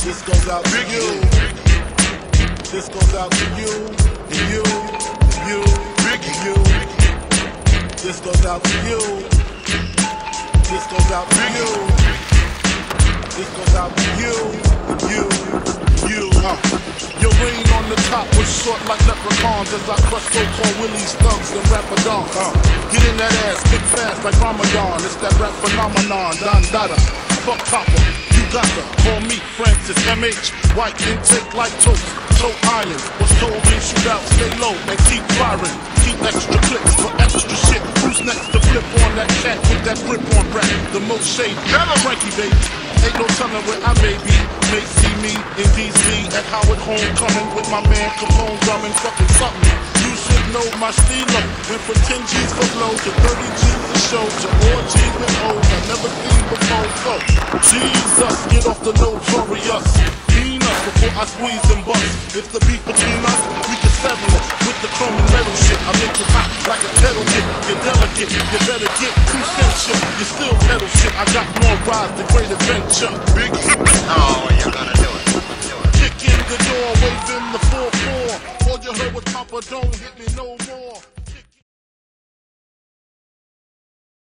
This goes out to you. This goes out to you, and you, and you, and you. This goes out to you. This goes out to you. This goes out to you, and you, and you. Your reign on the top was short like leprechauns as I crush so-called Willies, thugs, and rapadons. Get in that ass, kick fast like Ramadan. It's that rap phenomenon, Don Dada. Fuck Papa, you got to call me Francis M.H. White intake like toast, toe iron. Was told in shootout, stay low and keep firing. Keep extra clips for extra shit. Who's next to flip on that cat with that grip on rap? The most shade, Frankie baby. Ain't no telling where I may be. May see me in DC at Howard Homecoming with my man Capone drumming fucking something. You should know my stilo. Went from 10 G's for blow to 30 G's a show to more G's with O's I never seen before. So, Jesus, get off the notorious. Mean us before I squeeze and bust. If the beef between us, we can settle it with the chrome and metal shit. I make it hot like a kettle kit. You're delicate, you better get 2 cents shit. You still pedal shit. I got more rides than Great Adventure. Big. Oh, you're gonna do it.